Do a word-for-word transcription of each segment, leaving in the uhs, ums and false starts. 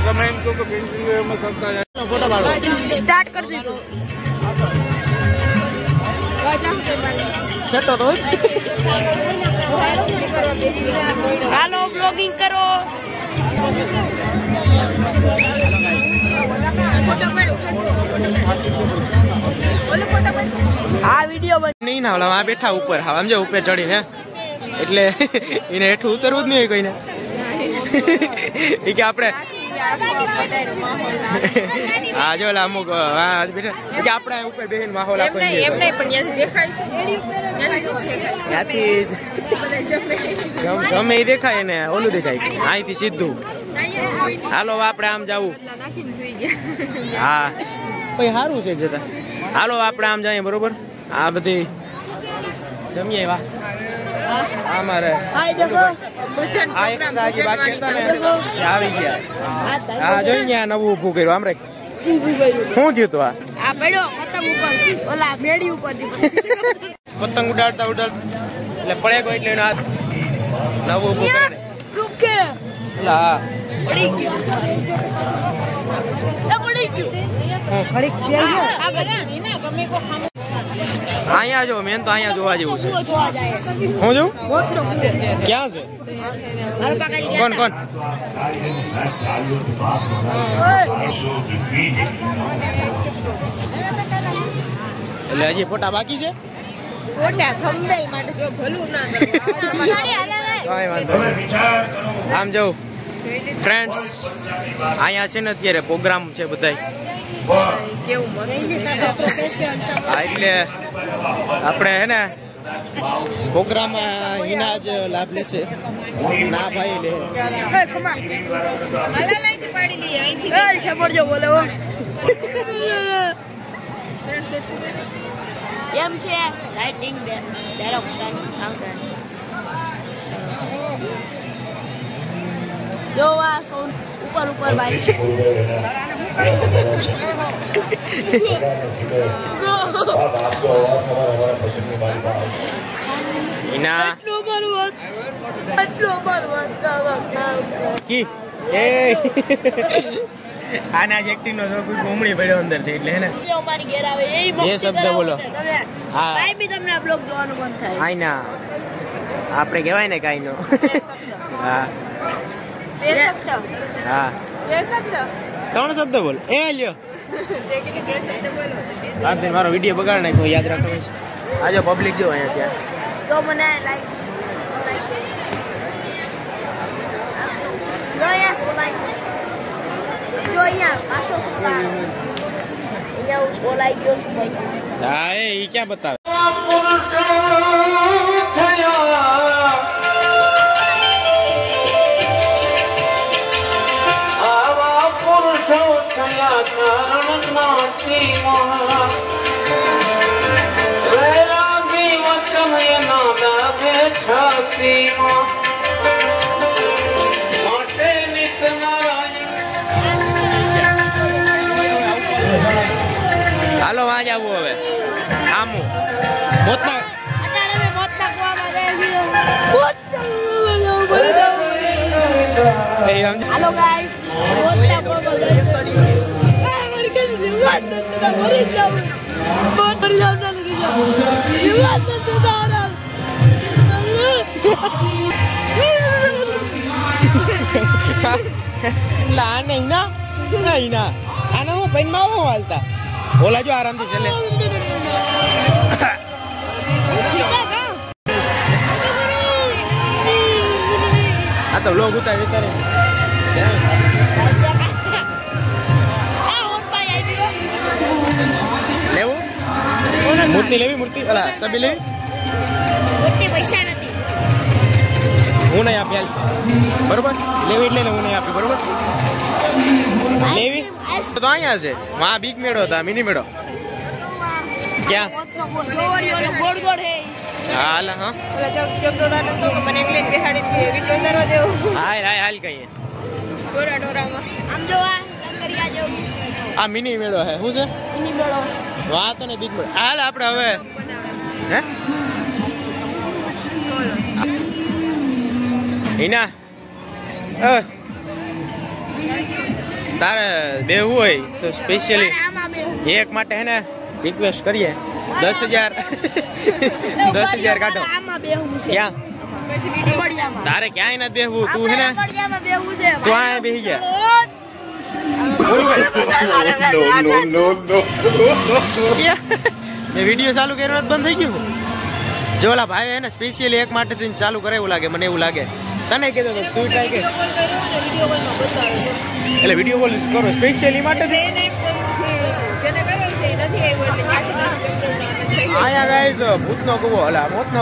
તમે એમ કહો કે પેન્સિલ કરતા ફોટો પાડો સ્ટાર્ટ કરી દીધો સેટો તો હાલો બ્લોગિંગ કરો આ વિડિયો નહીં ના ઓલા બેઠા ઉપર હા સમજો ઉપર ચડીને એટલે એને હેઠું ઉતરવું જ નહીં કોઈને એ કે આપણે હા જો અમુક હા બેઠા કે આપણે ઉપર બેહીને માહોલ આપો ગમે એ દેખાય ને ઓલું દેખાય અહીંથી સીધું હાલો આપણે આમ જવું હા ભાઈ સારું છે જતા હાલો આપણે આમ જઈએ બરોબર આ બધી જમીએ વાહ અમારે આવી ગયા હા જોઈ ગયા નવું ઊભું કર્યું આમ રાખ શું થયું તું આ પતંગ ઉડાડતા ઉડાડતા એટલે પડે ગયો એટલે હાથ નવું ઊભું કરે હા અહીંયા જો મેન તો અહીંયા જોવા જેવું છે હું જો ક્યાં છે કોણ કોણ એટલે હજી ફોટા બાકી છે આમ જવું ફ્રેન્ડ્સ અહીંયા છે ને અત્યારે પ્રોગ્રામ છે બધા એટલે આપણે હે ને પ્રોગ્રામ એના જ લાભ લેશે ના ભાઈ લે એમ છે લાઇટિંગ ડાયરેક્શન જો આ સોન ઉપર ઉપર ભાઈ Ina. Ki. Hey. આના જ એક્ટિંગ નો તો કોઈ ઘૂમડી પડ્યો અંદર થી એટલે હે ને અમારી ઘેર આવે એ એ શબ્દ બોલો હા કાઈ બી તમને આ બ્લોગ જોવાનું મન થાય આઈ ના આપણે કહેવાય ને કાઈ નો હા બે શબ્દ હા બે શબ્દ ત્રણ શબ્દ બોલ એ લ્યો તે કે બે શબ્દ બોલો લાગશે મારો વિડિયો બગાડ નાખ્યો યાદ રાખો આજો પબ્લિક જો અહીંયા ત્યાં તો મને લાઈક જો યસ લાઈક જો અહીંયા પાછો સુતા અહીંયા ઉસ ઓલાઈ ગયો છું ભાઈ હા એ ઈ ક્યાં બતાવે આવા પુરુષો થયા ચરણ નાતી મહા વૈરાગી વચન એના લાગે છાતીમાં હાલો વાં જવું હવે આમું મોતના અટાણે મે મોતના કુવામાં રહે છે હાલો ગાઈસ મોતના કુવામાં રહે પડી એ મર કે જીવાત નતા મરી જાવ મર જાવ ના લગી જાવ જીવાત નતા તારા લા નહીં ના નહીં ના આને હું પેન માં આવું હાલતા બોલા જો આરામથી ચાલે આ તો લોગ ઉતાર ઉતારે લેવું મૂર્તિ લેવી મૂર્તિ અલા સબી લેવી મોટી પૈસા નથી હું નહીં આપી હાલ બરોબર લેવી એટલે હું નહીં આપી બરોબર લેવી તો અહીંયા છે વहाँ બીગ મેળો હતા મિની મેળો ક્યાં ગોળ ગોળ હે હા હાલ હા ઓલા જગ જગડોડા નતો કે મને એકલી બેહાડી વિડિયો ઉતારવા દેવો હાલ હાલ હાલ કહીએ ડોરા ડોરામાં આમ જો આ લંગરિયા જો આ મિની મેળો હે શું છે મિની મેળો વાહ તો ને બીગ મેળો હાલ આપણે હવે હે હિના અ તારે બેહવું હોય તો સ્પેશિયલી એક માટે હે ને રિક્વેસ્ટ કરીએ દસ હજાર દસ હજાર કાઢો. ક્યાં તારે ક્યાંય નથી બેહવું તું હે ને તું આ બેહી જા. વિડીયો ચાલુ કર્યો બંધ થઈ ગયું. જો ઓલા ભાઈ એને સ્પેશિયલી એક માટે ચાલુ કરે એવું લાગે મને એવું લાગે. તને કીધું તો તું ટ્રાય કર. એટલે વિડીયો કોલ કરો સ્પેશિયલી માટે. આયા ગાઈસ ભૂતનો કૂવો અલા મોતનો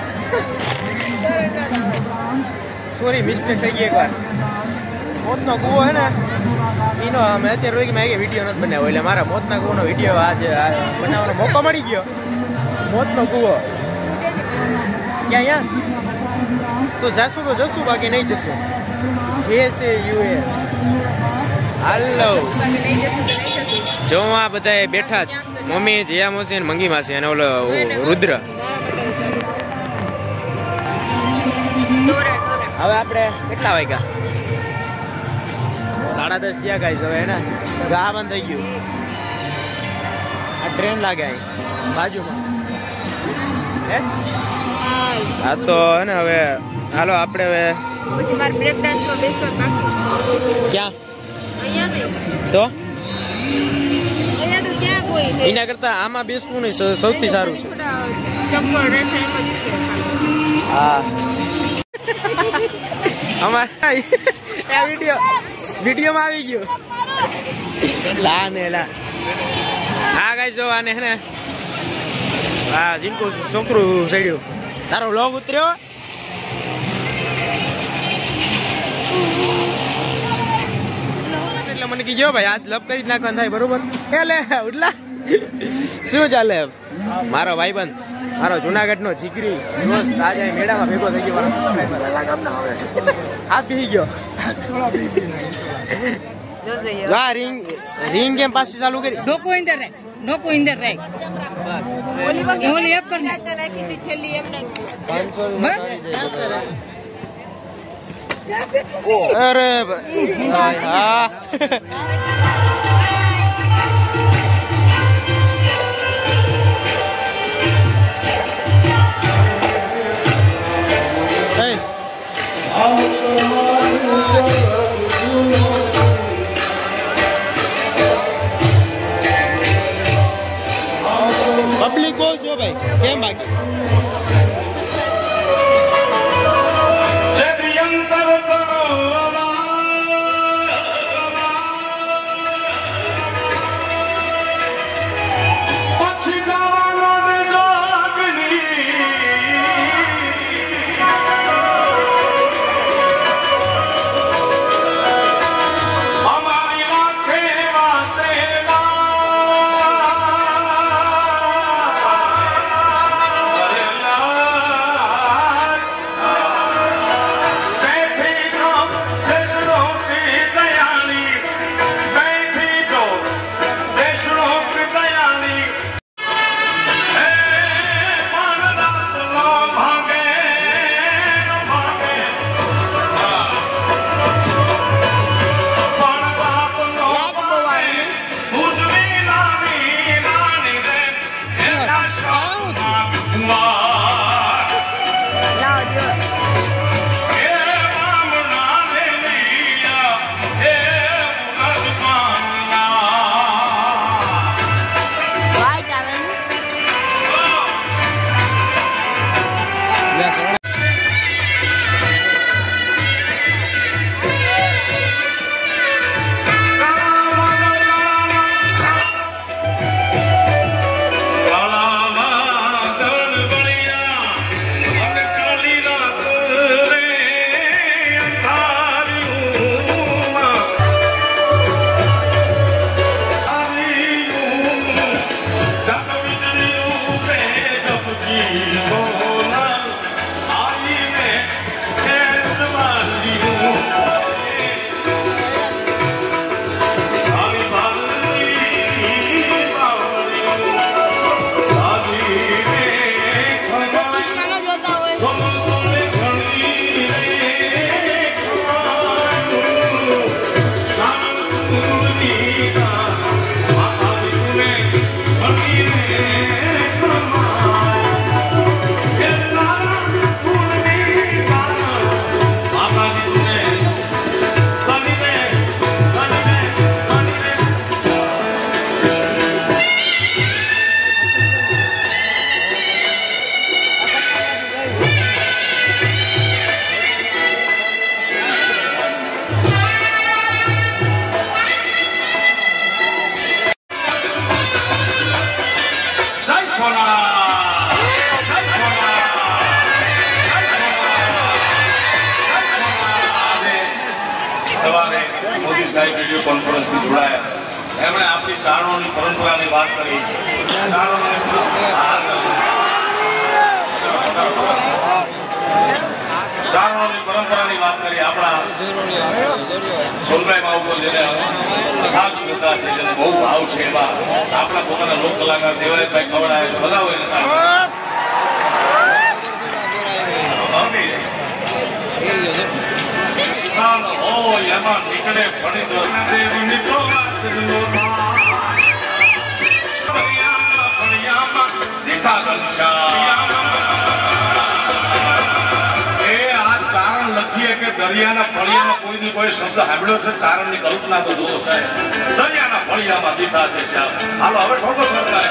સોરી મિસ્ટેક થઈ ગઈ એકવાર. મોતનો કૂવો હે ને એનો અમે અત્યારે રોઈ મેં વિડીયો નથી બનાવ્યો એટલે મારા મોતના કૂવાનો વિડીયો આજે બનાવવાનો મોકો મળી ગયો. મોતનો કૂવો ક્યાં યા તો જાશું તો જશું બાકી નહીં જશું. જે છે યુ એ હાલો જો આ બધા બેઠા મમ્મી જયા મોસી અને મંગી માસી અને ઓલો રુદ્ર. હવે આપણે કેટલા વાગ્યા સાડા દસ થયા ગાઈસ. હવે એને ગા બંધ થઈ ગયું. આ ટ્રેન લાગે અહીં બાજુમાં હે. હા તો હે ને હવે હાલો આપણે હવે ક્યાં તો એના કરતા આમાં બેસવું નહીં સૌથી સારું છે. હા અમારા વિડીયો વિડીયોમાં આવી ગયો. લા ને લા હા ગાઈ જો આને હે ને હા જીનકો છોકરું સડ્યું. તારો વ્લોગ ઉતર્યો એટલે મને કીધો ભાઈ આજ લપ કરી જ નાખવાનું થાય બરોબર. એટલે ઉડલા શું ચાલે મારો ભાઈબંધ મારો જુનાગઢ નો જીગરી દોસ્ત આજે મેળામાં ભેગો થઈ ગયો. હાથ પી ગયો. વાહ રિંગ રિંગ કેમ પાછી ચાલુ કરી. નોકો ઇન્દર રે નોકો ઇન્દર રે ઓલી વખતે ઓલી એપ કરી નાખી હતી છેલ્લી એમ નાખી અરે ભાઈ હા પબ્લિક બહુ છો ભાઈ કેમ બાકી મોદી સાહેબ વિડીયો કોન્ફરન્સથી જોડાયા. એમણે આપણી ચારણોની પરંપરાની વાત કરી. ચારણોની ચારણોની પરંપરાની વાત કરી. આપણા સોનભાઈ બાબુ જેને ભાગ શ્રદ્ધા છે, જેને બહુ ભાવ છે, એવા આપણા પોતાના લોક કલાકાર દેવાયતભાઈ ખવડાવે છે. બધા હોય ને એમાં નીકળે ભણી દો કે દરિયાના ફળિયામાં કોઈ દી કોઈ શબ્દ સાંભળ્યો છે? ચારણની કલ્પના તો જુઓ સાહેબ. દરિયાના ફળિયામાં દીઠા છે ત્યાં. હાલો હવે થોડો સરકાર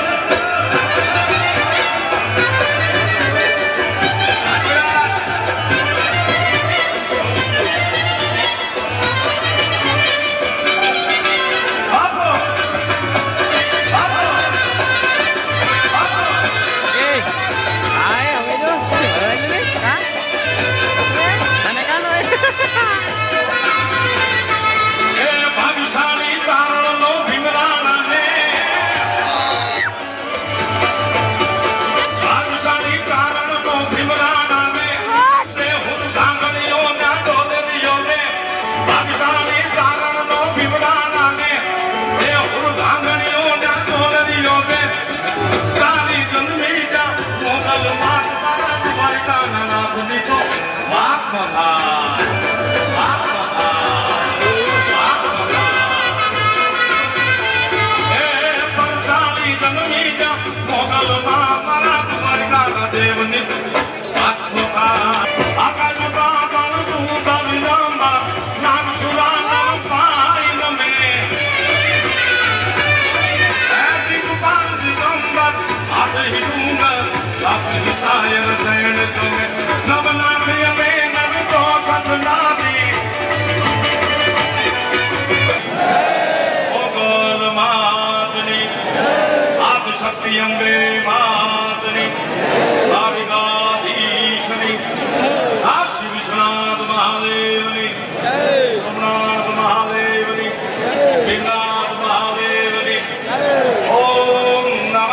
અંબે માતની દ્વારિકાધીશની કાશી વિશ્વનાથ મહાદેવની સોમનાથ મહાદેવની પિંગનાથ મહાદેવની ઓમ નમઃ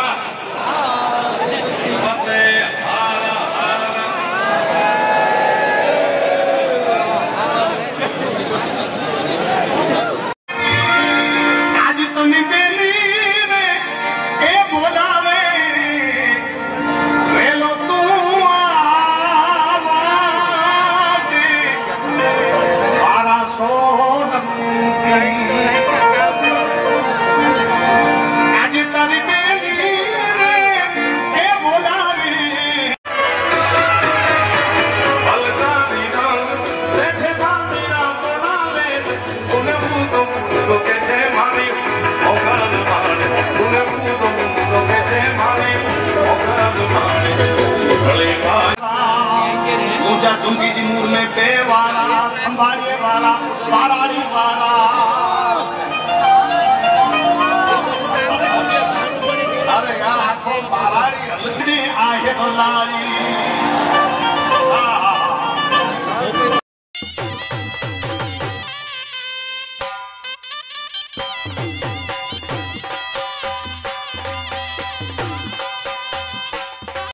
પતે હર હર. આજ તમે झुमकी जी मूर में पे वाला संभालिए वाला बाराड़ी वाला अरे यार बाराड़ी आहे तो लारी